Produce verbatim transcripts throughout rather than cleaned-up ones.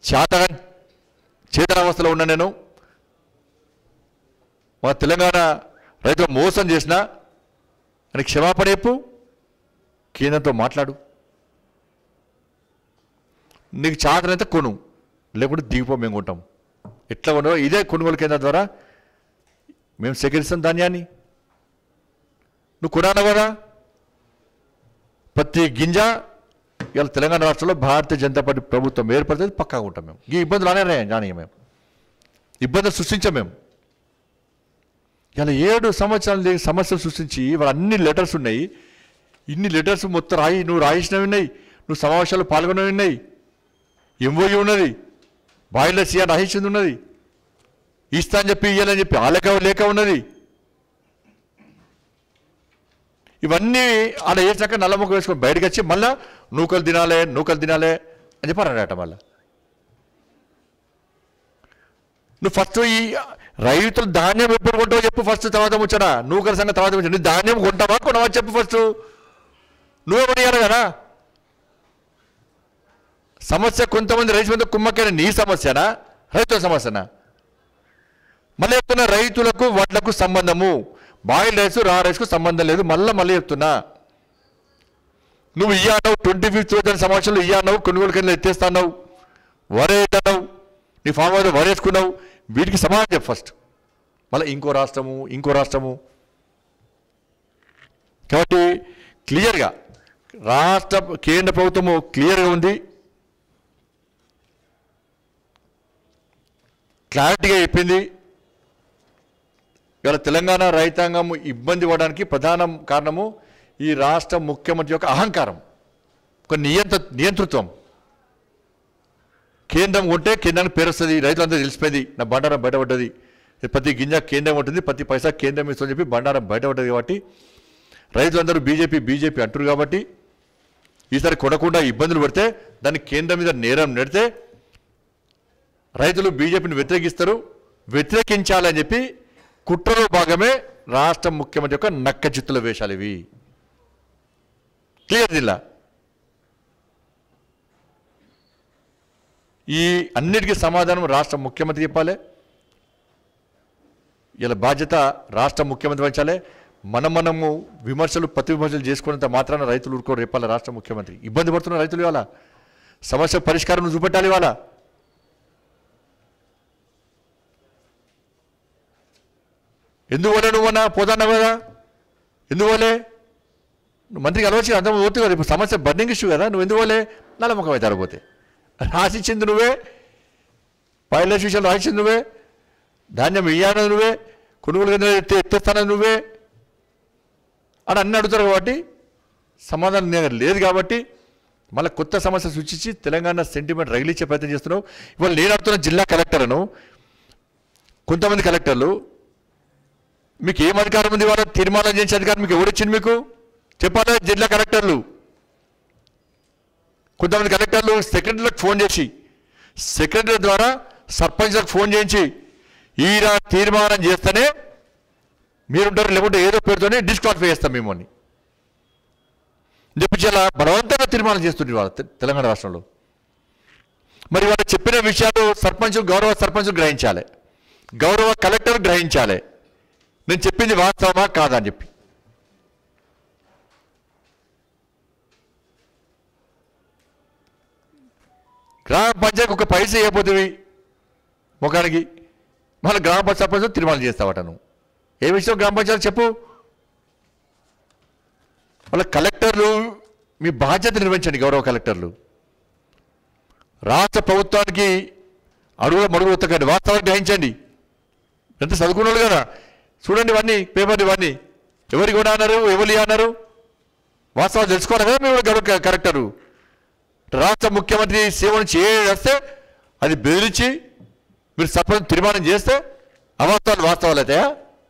చేతగా చేతనావస్థలో ఉన్నా నేను మా తెలంగాణ రైతులు మోసం చేసినా అని క్షమాపణ చెప్పు, కేంద్రంతో మాట్లాడు. నీకు చేతనైతే కొను, లేకుంటే దిగిపో, మేము కొంటాం. ఎట్లా కొనో ఇదే కొనుగోలు కేంద్రం ద్వారా మేము సేకరిస్తాం ధాన్యాన్ని. నువ్వు కొనాలి కదా. ప్రతి గింజ ఇవాళ తెలంగాణ రాష్ట్రంలో భారతీయ జనతా పార్టీ ప్రభుత్వం ఏర్పడితే పక్కాగా ఉంటాం. మేము ఈ ఇబ్బందులు అనే కానీ మేము ఇబ్బందులు సృష్టించాం. మేము ఇలా ఏడు సంవత్సరాలు సమస్యలు సృష్టించి వాళ్ళ అన్ని లెటర్స్ ఉన్నాయి. ఇన్ని లెటర్స్ మొత్తం రాయి, నువ్వు రాయించినవి ఉన్నాయి, నువ్వు సమావేశాలు పాల్గొనవి ఉన్నాయి, ఎంఓయూ ఉన్నది, బాయిలో సీఆర్ రాయించింది ఉన్నది, ఇస్తా అని చెప్పి ఇవ్వాలని చెప్పి ఆ లేక లేక ఉన్నది. ఇవన్నీ అలా వేసాక నల్లముఖం వేసుకొని బయటకు వచ్చి మళ్ళా నూకలు తినాలే నూకలు తినాలే అని చెప్పి అన్నాడట. మళ్ళా నువ్వు ఫస్ట్ ఈ రైతులు ధాన్యం ఎప్పుడు కొంటావో చెప్పు ఫస్ట్, తర్వాత ముచ్చడా నూకల సంగతి తర్వాత ముచ్చట. నీ ధాన్యం కొంటావా కొనవా చెప్పు ఫస్ట్, నువ్వే కొనియాలి కదా. సమస్య కొంతమంది రైతు మీద కుమ్మకైన నీ సమస్యనా రైతుల సమస్యనా? మళ్ళీ చెప్తున్నా రైతులకు వడ్లకు సంబంధము, బాయిల్ రైస్ రా రైస్కు సంబంధం లేదు. మళ్ళీ మళ్ళీ చెప్తున్నా నువ్వు ఇయ్యానవు ట్వంటీ ఫిఫ్త్ రోజున సమావేశంలో ఇయ్యానవు, కొనుగోలు కింద ఎత్తేస్తావు, వరేదన్నావు, నీ ఫామ్ హౌస్ వరేసుకున్నావు. వీటికి సమాధానం చెప్పు ఫస్ట్. మళ్ళీ ఇంకో రాష్ట్రము ఇంకో రాష్ట్రము. కాబట్టి క్లియర్గా రాష్ట్ర కేంద్ర ప్రభుత్వము క్లియర్గా ఉంది, క్లారిటీగా చెప్పింది. ఇవాళ తెలంగాణ రైతాంగం ఇబ్బంది పడడానికి ప్రధాన కారణము ఈ రాష్ట్ర ముఖ్యమంత్రి యొక్క అహంకారం, ఒక నియంత్ర నియంతృత్వం. కేంద్రం ఉంటే కేంద్రానికి పేరు వస్తుంది, రైతులందరూ తెలిసిపోయింది, నా బండారం బయటపడ్డది, ప్రతి గింజ కేంద్రం ఉంటుంది, ప్రతి పైసా కేంద్రం ఇస్తుందని చెప్పి బండారం బయటపడ్డది. కాబట్టి రైతులందరూ బీజేపీ బీజేపీ అంటారు. కాబట్టి ఈసారి కొనకుండా ఇబ్బందులు పడితే దాన్ని కేంద్రం మీద నేరం నెడితే రైతులు బీజేపీని వ్యతిరేకిస్తారు. వ్యతిరేకించాలని చెప్పి కుట్రలో భాగమే రాష్ట్ర ముఖ్యమంత్రి యొక్క నక్క చిత్తుల వేషాలు ఇవి. క్లియర్ జిల్లా ఈ అన్నిటికీ సమాధానం రాష్ట్ర ముఖ్యమంత్రి చెప్పాలి. ఇలా బాధ్యత రాష్ట్ర ముఖ్యమంత్రి వహించాలి. మనం మనము విమర్శలు ప్రతి విమర్శలు చేసుకున్నంత మాత్రాన రైతులు ఊరుకోరు చెప్పాలి. రాష్ట్ర ముఖ్యమంత్రి ఇబ్బంది పడుతున్న రైతులు ఇవాళ సమస్య పరిష్కారం చూపెట్టాలి. ఇవాళ ఎందువలే నువ్వన్నా పోతాన్నావు కదా, ఎందువలే నువ్వు మంత్రికి అలవచ్చు అంత పోతు కదా. ఇప్పుడు సమస్య బర్నింగ్ ఇష్యూ కదా, నువ్వు ఎందువలే నల్లముఖం అవుతారు. పోతే రాసిచ్చింది నువ్వే, పైలట్ విషయాలు రాసిచ్చింది నువ్వే, ధాన్యం ఇయ్యానది నువ్వే, కొనుగోలు ఎత్తే ఎత్తేస్తానది నువ్వే అని అన్నీ అడుగుతారు. కాబట్టి సమాధానం లేదు. కాబట్టి మళ్ళీ కొత్త సమస్య సృష్టించి తెలంగాణ సెంటిమెంట్ రగిలిచ్చే ప్రయత్నం చేస్తున్నావు. ఇవాళ నేను అడుగుతున్న జిల్లా కలెక్టర్లను, కొంతమంది కలెక్టర్లు మీకు ఏం అధికారం ఉంది, వాళ్ళ తీర్మానం చేసే అధికారం మీకు ఎవరిచ్చింది? మీకు చెప్పాలి. జిల్లా కలెక్టర్లు కొంతమంది కలెక్టర్లు సెక్రటరీలకు ఫోన్ చేసి, సెక్రటరీ ద్వారా సర్పంచ్లకు ఫోన్ చేయించి ఈయన తీర్మానం చేస్తేనే మీరుంటారు, లేకుంటే ఏదో పేరుతోనే డిస్క్వాలిఫై చేస్తాం మేము అని చెప్పి చాలా బలవంతంగా తీర్మానం చేస్తుంటారు వాళ్ళ తెలంగాణ రాష్ట్రంలో. మరి వాళ్ళు చెప్పిన విషయాలు సర్పంచ్ గౌరవ సర్పంచ్ గ్రహించాలి, గౌరవ కలెక్టర్ గ్రహించాలి. నేను చెప్పింది వాస్తవమా కాదా అని చెప్పి. గ్రామ పంచాయతీ ఒక పైసా అయిపోతుంది ముఖానికి, మళ్ళీ గ్రామ పంచాయతీ సర్పంచ్ తీర్మానం చేస్తావట. నువ్వు ఏ విషయం గ్రామ పంచాయతీ చెప్పు. వాళ్ళ కలెక్టర్లు మీ బాధ్యత నిర్వహించండి. గౌరవ కలెక్టర్లు రాష్ట్ర ప్రభుత్వానికి అడుగుల మడుగులు ఉత్తకండి, వాస్తవాన్ని గ్రహించండి. ఎంత చదువుకున్నాడు కదా, చూడండి ఇవన్నీ పేపర్లు, ఇవన్నీ ఎవరికి కూడా అన్నారు, ఎవరు అన్నారు, వాస్తవాలు తెలుసుకోవాలి కదా మేము గౌరవ కలెక్టరు. రాష్ట్ర ముఖ్యమంత్రి సేవ నుంచి ఏ వస్తే అది బెదిరించి మీరు సర్పంచ్ తీర్మానం చేస్తే అవాస్తవాలు వాస్తవాలు అవుతాయా?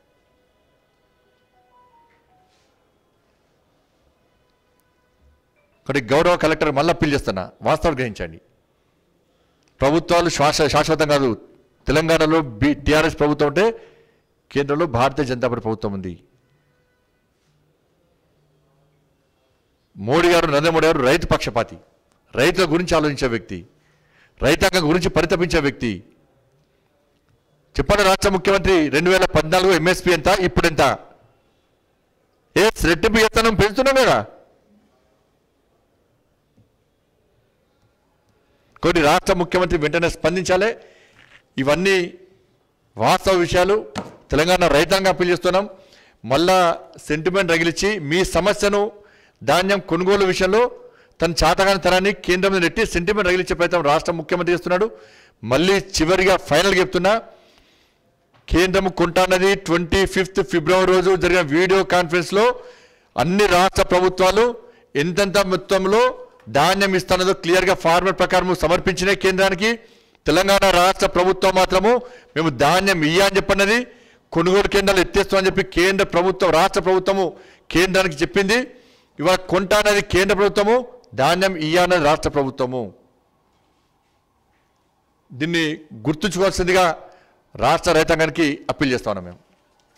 కాబట్టి గౌరవ కలెక్టర్ మళ్ళీ అప్పీల్ చేస్తున్నా, వాస్తవాలు గ్రహించండి. ప్రభుత్వాలు శ్వాస శాశ్వతం కాదు. తెలంగాణలో బి టీఆర్ఎస్ ప్రభుత్వం ఉంటే కేంద్రంలో భారతీయ జనతా పార్టీ ప్రభుత్వం ఉంది. మోడీ గారు, నరేంద్ర మోడీ గారు రైతు పక్షపాతి, రైతుల గురించి ఆలోచించే వ్యక్తి. రైతాంగం గురించి పరితపించే వ్యక్తి. చెప్పండి రాష్ట్ర ముఖ్యమంత్రి, రెండు వేల పద్నాలుగు ఎంఎస్పీ ఎంత, ఇప్పుడు ఎంత? ఏ రెట్టింపు చేస్తాను పెంచుతున్నాం కదా. కొన్ని రాష్ట్ర ముఖ్యమంత్రి వెంటనే స్పందించాలి. ఇవన్నీ వాస్తవ విషయాలు. తెలంగాణ రైతాంగం అప్పీల్ చేస్తున్నాం. మళ్ళా సెంటిమెంట్ రగిలిచ్చి మీ సమస్యను ధాన్యం కొనుగోలు విషయంలో తన చాతగాని తరాన్ని కేంద్రం మీద నెట్టి సెంటిమెంట్ రగిలిచ్చే ప్రయత్నం రాష్ట్ర ముఖ్యమంత్రి చేస్తున్నాడు. మళ్ళీ చివరిగా ఫైనల్గా చెప్తున్నా, కేంద్రం కొంటాన్నది ట్వంటీ ఫిఫ్త్ ఫిబ్రవరి రోజు జరిగిన వీడియో కాన్ఫరెన్స్లో అన్ని రాష్ట్ర ప్రభుత్వాలు ఎంతెంత మొత్తంలో ధాన్యం ఇస్తున్నదో క్లియర్గా ఫార్మర్ ప్రకారం సమర్పించిన కేంద్రానికి. తెలంగాణ రాష్ట్ర ప్రభుత్వం మాత్రము మేము ధాన్యం ఇయ్యా అని చెప్పన్నది, కొనుగోలు కేంద్రాలు ఎత్తేస్తామని చెప్పి కేంద్ర ప్రభుత్వం రాష్ట్ర ప్రభుత్వము కేంద్రానికి చెప్పింది. ఇవాళ కొంటానది కేంద్ర ప్రభుత్వము, ధాన్యం ఇయ్యా అన్నది రాష్ట్ర ప్రభుత్వము. దీన్ని గుర్తుంచుకోవాల్సిందిగా రాష్ట్ర రైతాంగానికి అప్పీల్ చేస్తా ఉన్నాం. మేము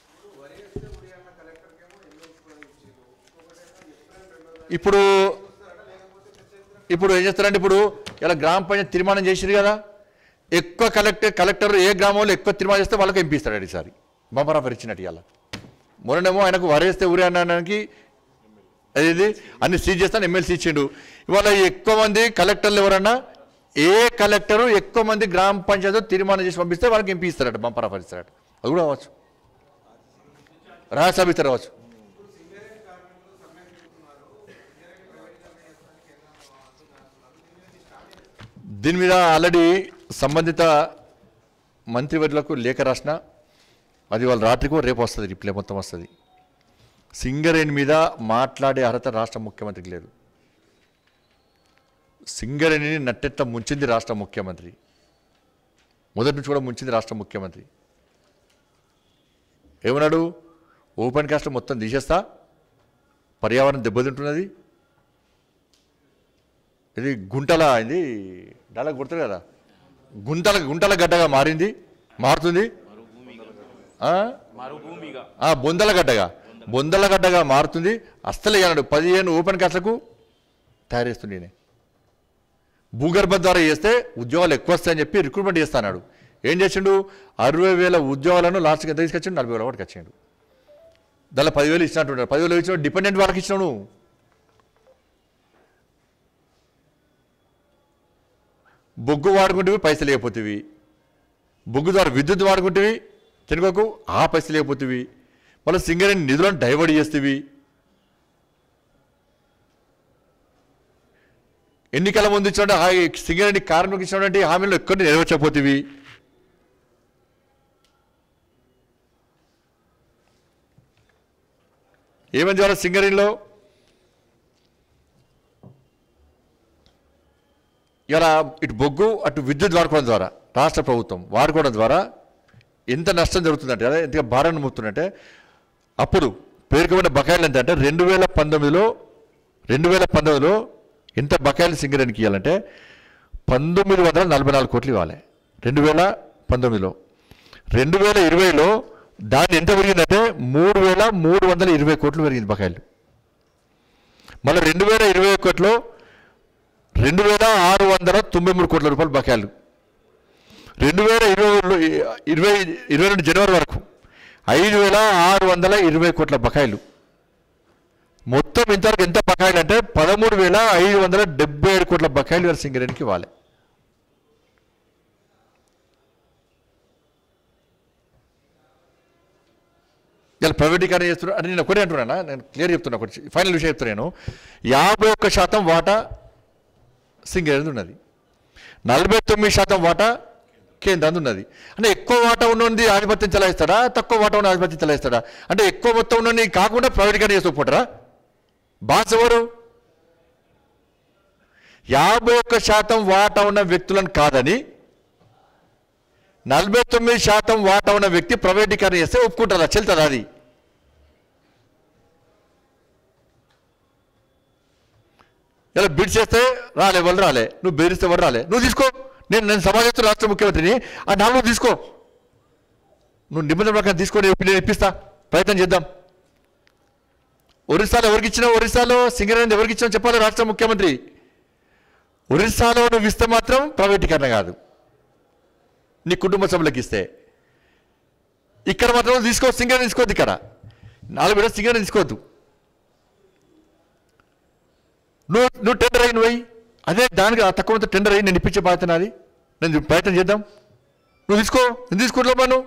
ఇప్పుడు ఇప్పుడు ఏం చేస్తారంటే, ఇప్పుడు ఇలా గ్రామ పంచాయతీ తీర్మానం చేసిరు కదా, ఎక్కువ కలెక్టర్ కలెక్టర్ ఏ గ్రామంలో ఎక్కువ తీర్మానం చేస్తే వాళ్ళకి ఎంపిస్తాడు. ఈసారి బంపరాఫర్ ఇచ్చినట్టు ఇవాళ. మొన్ననేమో ఆయనకు వరేస్తే ఊరే అనడానికి అది అన్ని సీజ్ చేస్తాను ఎమ్మెల్సీ ఇచ్చిండు. ఇవాళ ఎక్కువ మంది కలెక్టర్లు ఎవరన్నా ఏ కలెక్టరు ఎక్కువ మంది గ్రామ పంచాయతీ తీర్మానం చేసి పంపిస్తే వాళ్ళకి ఎంపీ ఇస్తారట, బంపరాఫర్ ఇస్తారట. అది కూడా అవ్వచ్చు, రాజ్యసభ ఇస్తారు అవ్వచ్చు. దీని మీద ఆల్రెడీ సంబంధిత మంత్రివర్యులకు లేఖ రాసిన, అది వాళ్ళ రాత్రికో రేపు వస్తుంది, రిప్లై మొత్తం వస్తుంది. సింగరేణి మీద మాట్లాడే అర్హత రాష్ట్ర ముఖ్యమంత్రికి లేదు. సింగరేణిని నట్టెట్ట ముంచింది రాష్ట్ర ముఖ్యమంత్రి, మొదటి నుంచి కూడా ముంచింది రాష్ట్ర ముఖ్యమంత్రి. ఏమన్నాడు? ఓపెన్ కాస్ట్ మొత్తం తీసేస్తా, పర్యావరణం దెబ్బతింటున్నది. ఇది గుంటల ఇది డైలాగ్ కొడుతుంది కదా, గుంటల గుంటల గడ్డగా మారింది, మారుతుంది. బొందల గడ్డగా బొందల గడ్డగా మారుతుంది. అస్సలే అన్నాడు పదిహేను ఓపెన్ కాస్ట్లకు తయారు చేస్తుండే. భూగర్భం ద్వారా చేస్తే ఉద్యోగాలు ఎక్కువ వస్తాయని చెప్పి రిక్రూట్మెంట్ చేస్తాడు. ఏం చేసిండు? అరవై వేల ఉద్యోగాలను లాస్ట్కి ఎంత తీసుకొచ్చిండు? నలభై వేల ఒకటికి వచ్చాడు. దానిలో పదివేలు ఇచ్చినట్టున్నాడు. పదివేలు ఇచ్చిన డిపెండెంట్ వాళ్ళకి ఇచ్చినాడు. బొగ్గు వాడుకుంటేవి పైసలు లేకపోతేవి, బొగ్గు ద్వారా విద్యుత్ వాడుకుంటేవి తెనుకోకు ఆ పైసలు లేకపోతేవి, మళ్ళీ సింగరేణి నిధులను డైవర్ట్ చేస్తేవి. ఎన్నికల ముందు ఇచ్చిన సింగరేణి కార్మికులకు ఇచ్చినటువంటి హామీలు ఎక్కడిని నెరవేర్చకపోతేవి. ఏమైంది వాళ్ళ సింగరేణిలో? ఇలా ఇటు బొగ్గు అటు విద్యుత్ వాడుకోవడం ద్వారా రాష్ట్ర ప్రభుత్వం వాడుకోవడం ద్వారా ఎంత నష్టం జరుగుతుందంటే, అదే ఎంత భారాన్ని మోపుతుందంటే, అప్పుడు పేర్కొన్న బకాయిలు ఎంత అంటే రెండు వేల పంతొమ్మిదిలో రెండు వేల పంతొమ్మిదిలో ఎంత బకాయిలు సింగరేణికి ఇవ్వాలంటే పంతొమ్మిది వందల నలభై నాలుగు కోట్లు ఇవ్వాలి రెండు వేల పంతొమ్మిదిలో. రెండు వేల ఇరవైలో దాన్ని ఎంత పెరిగిందంటే మూడు వేల మూడు వందల ఇరవై కోట్లు పెరిగింది బకాయిలు. మళ్ళీ రెండు వేల ఇరవై ఒకటిలో రెండు వేల ఆరు వందల తొంభై మూడు కోట్ల రూపాయలు బకాయిలు. రెండు వేల ఇరవై ఇరవై ఇరవై రెండు జనవరి వరకు ఐదు వేల ఆరు వందల ఇరవై కోట్ల బకాయిలు. మొత్తం ఇంతవరకు ఎంత బకాయిలు అంటే పదమూడు వేల ఐదు వందల డెబ్బై ఏడు కోట్ల బకాయిలు వేరే సింగరేణికి ఇవ్వాలి. ఇలా ప్రైవేటీకరణ చేస్తున్నా అంటే నేను ఒకటే అంటున్నానా, నేను క్లియర్ చెప్తున్నా, ఒకటి ఫైనల్ విషయం చెప్తున్నాను. యాభై ఒక్క శాతం వాటా సింగరేణి ఉన్నది, నలభై తొమ్మిది శాతం వాటా కేంద్రం ఉన్నది. అంటే ఎక్కువ వాటా ఉన్నది ఆధిపత్యం చెలాయిస్తాడా, తక్కువ వాటా ఉన్న ఆధిపత్యం చెలాయిస్తాడా? అంటే ఎక్కువ మొత్తం ఉన్నది కాకుండా ప్రైవేటీకరణ చేసుకోపోతారా? బాస్ ఎవరు? యాభై ఒక్క శాతం వాటా ఉన్న వ్యక్తులను కాదని నలభై తొమ్మిది శాతం వాటా ఉన్న వ్యక్తి ప్రైవేటీకరణ చేస్తే ఒప్పుకుంటారా? చెల్తుందా? అది ఇలా బిడ్ చేస్తే రాలే వాళ్ళు రాలే, నువ్వు బెదిరిస్తే వాళ్ళు రాలే, నువ్వు తీసుకో. నేను నేను సమాజం రాష్ట్ర ముఖ్యమంత్రిని, ఆ నాలుగు తీసుకో, నువ్వు నిబంధన ప్రకారం తీసుకో, నేను ఇప్పిస్తా, ప్రయత్నం చేద్దాం. ఒరిస్సాలో ఎవరికి ఇచ్చినా, ఒరిస్సాలో సింగరేణి ఎవరికి ఇచ్చినా చెప్పాలి రాష్ట్ర ముఖ్యమంత్రి. ఒరిస్సాలో నువ్వు ఇస్తే మాత్రం ప్రైవేటీకరణ కాదు, నీ కుటుంబ సభ్యులకు ఇస్తే. ఇక్కడ మాత్రం తీసుకో, సింగర్ తీసుకోవద్దు, ఇక్కడ నాలుగు బిడ్డ సింగర్ తీసుకోవద్దు. నువ్వు నువ్వు టెండర్ అయ్యి నువ్వు అదే దానికి తక్కువ టెండర్ అయ్యి నేను ఇప్పించే బాధ్యత నాది, నేను ప్రయత్నం చేద్దాం. నువ్వు తీసుకో, నేను తీసుకుంటున్నావా నువ్వు?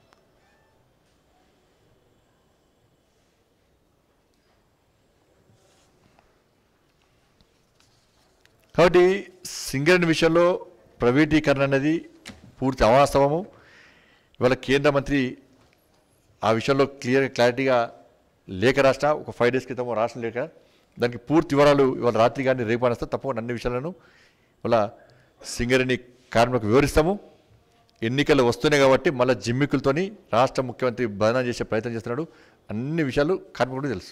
కాబట్టి సింగరేణి విషయంలో ప్రైవేటీకరణ అనేది పూర్తి అవాస్తవము. ఇవాళ కేంద్ర మంత్రి ఆ విషయంలో క్లియర్ క్లారిటీగా లేఖ రాష్ట్ర ఒక ఫైవ్ డేస్ క్రితం రాష్ట్రం లేక దానికి పూర్తి వివరాలు ఇవాళ రాత్రి కానీ రేపు అనేస్తే తప్పకుండా అన్ని విషయాలను ఇవాళ సింగరేణి కార్మికులకు వివరిస్తాము. ఎన్నికలు వస్తున్నాయి కాబట్టి మళ్ళీ జిమ్మికులతోని రాష్ట్ర ముఖ్యమంత్రి బదనాం చేసే ప్రయత్నం చేస్తున్నాడు. అన్ని విషయాలు కార్మికులకు తెలుసు.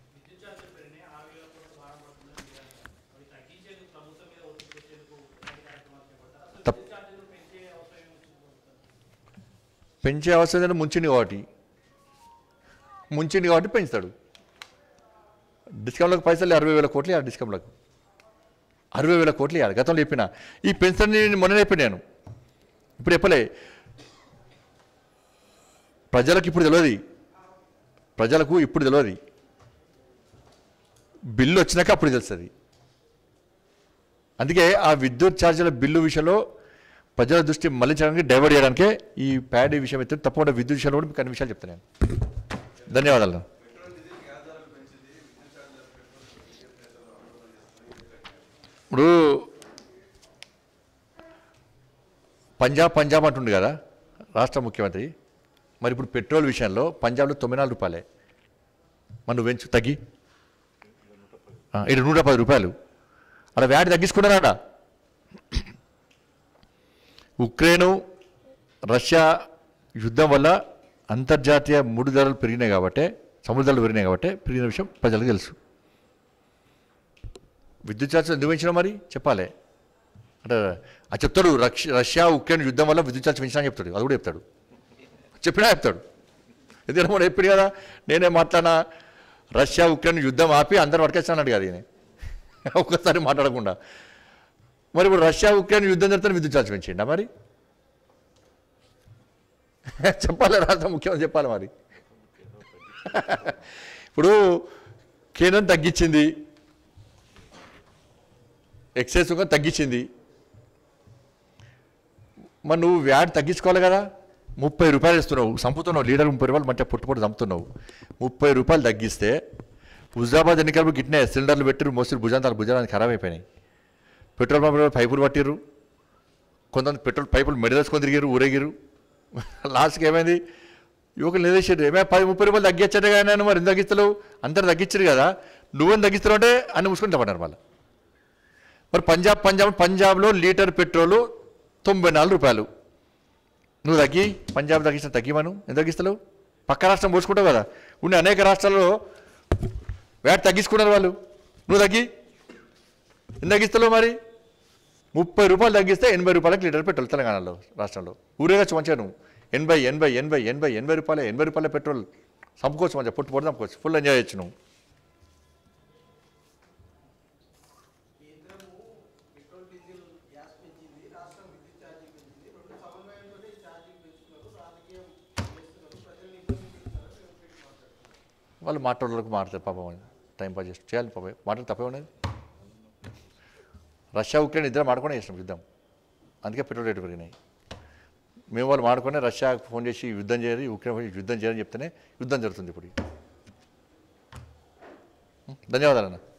పెంచే అవసరం ముంచింది కాబట్టి ముంచింది కాబట్టి పెంచుతాడు. డిస్కౌంట్లకు పైసలు అరవై వేల కోట్లు ఇవ్వాలి, డిస్కౌంట్లకు అరవై వేల కోట్లు ఇవ్వాలి. గతంలో చెప్పిన ఈ పెన్షన్ నేను మొన్న చెప్పిన, నేను ఇప్పుడు చెప్పలే. ప్రజలకు ఇప్పుడు తెలియదు, ప్రజలకు ఇప్పుడు తెలియదు, బిల్లు వచ్చినాక అప్పుడు తెలుస్తుంది. అందుకే ఆ విద్యుత్ ఛార్జీల బిల్లు విషయంలో ప్రజల దృష్టి మళ్లించడానికి డైవర్ట్ చేయడానికే ఈ ప్యాడీ విషయం అయితే తప్పకుండా విద్యుత్ విషయంలో కూడా మీకు అన్ని విషయాలు చెప్తాను. ధన్యవాదాలు. ఇప్పుడు పంజాబ్ పంజాబ్ అంటుండే కదా రాష్ట్ర ముఖ్యమంత్రి, మరి ఇప్పుడు పెట్రోల్ విషయంలో పంజాబ్లో తొమ్మిది నాలుగు రూపాయలే, మరి నువ్వు పెంచు తగ్గి ఇక్కడ నూట పది రూపాయలు అలా వ్యాట్ తగ్గించుకున్నారా? ఉక్రెయిన్ రష్యా యుద్ధం వల్ల అంతర్జాతీయ ముడి ధరలు పెరిగినాయి కాబట్టి, సముద్ర ధరలు పెరిగినాయి కాబట్టి పెరిగిన విషయం ప్రజలకు తెలుసు. విద్యుత్ ఛార్జీలు ఎందుకు పెంచినా మరి చెప్పాలి అంటే అది చెప్తాడు. రష్యా ఉక్రెయిన్ యుద్ధం వల్ల విద్యుత్ ఛార్జీ పెంచినా చెప్తాడు, అది కూడా చెప్తాడు, చెప్పినా చెప్తాడు. ఎందుకంటే మనం ఎప్పుడు కదా నేనే మాట్లాడినా రష్యా ఉక్రెయిన్ యుద్ధం ఆపి అందరూ పట్టుకొచ్చానన్నాడు కదా ఈయన, ఒక్కసారి మాట్లాడకుండా. మరి ఇప్పుడు రష్యా ఉక్రెయిన్ యుద్ధం జరుగుతున్న విద్యుత్ ఛార్జ్ పెంచిండా మరి? చెప్పాలి, రాష్ట్ర ముఖ్యమంత్రి చెప్పాలి. మరి ఇప్పుడు కేంద్రం తగ్గించింది, ఎక్సైజ్ సుంకం తగ్గించింది, మరి నువ్వు వ్యాట్ తగ్గించుకోవాలి కదా. ముప్పై రూపాయలు ఇస్తున్నావు, చంపుతున్నావు, లీడర్ ముప్పై రూపాయలు మంచిగా పుట్టుపట్టు చంపుతున్నావు. ముప్పై రూపాయలు తగ్గిస్తే హుజాబాద్ ఎన్నికలు గిట్నే సిలిండర్లు పెట్టిరు, మోసి భుజాంతాలు భుజానికి ఖరాబ్ అయిపోయినాయి. పెట్రోల్ పంపులు పైపులు పట్టిర్రు, కొంతమంది పెట్రోల్ పైపులు మెడలేసుకొని తిరిగారు, ఊరేగిరు. లాస్ట్కి ఏమైంది, యువకులు నిలేసారు, ఏమే పది ముప్పై రూపాయలు తగ్గించాడు కానీ నేను మరి ఎందుకు తగ్గిస్తలేవు, అందరూ తగ్గించారు కదా, నువ్వేం తగ్గిస్తావు అంటే అన్ని ముసుకుంటా పడ్డారు మళ్ళీ. మరి పంజాబ్ పంజాబ్ పంజాబ్లో లీటర్ పెట్రోలు తొంభై నాలుగు రూపాయలు, నువ్వు తగ్గి పంజాబ్ తగ్గించిన తగ్గిమను ఎందుకు తగ్గిస్తలేవు? పక్క రాష్ట్రం పోసుకుంటావు కదా, ఉండే అనేక రాష్ట్రాల్లో వ్యాట్ తగ్గించుకున్నారు వాళ్ళు, నువ్వు తగ్గి ఎందుకు తగ్గిస్తలేవు? మరి ముప్పై రూపాయలు తగ్గిస్తే ఎనభై రూపాయలకి లీటర్ పెట్రోల్ తెలంగాణలో రాష్ట్రంలో ఊరేగచ్చు మంచిగా. నువ్వు ఎనభై ఎనభై ఎనభై ఎనభై ఎనభై రూపాయలు ఎనభై రూపాయల పెట్రోల్ చంపుకోవచ్చు, మంచిగా పొట్టు పొట్టు చంపుకోవచ్చు, ఫుల్ ఎంజాయ్ చేయొచ్చు నువ్వు. వాళ్ళు మాట్లాడలకు మాట్లాడతారు పాపం, టైం పాస్ చేసి చేయాలి పాపం, మాటలు తప్పే ఉన్నది. రష్యా ఉక్రెయిన్ ఇద్దరు మాడుకునే చేసినాం యుద్ధం, అందుకే పెట్రోల్ రేటు పెరిగినాయి. మేము వాళ్ళు మాడుకునే రష్యాకు ఫోన్ చేసి యుద్ధం చేయాలి, ఉక్రెయిన్ యుద్ధం చేయాలని చెప్తేనే యుద్ధం జరుగుతుంది ఇప్పుడు. ధన్యవాదాలు అన్న.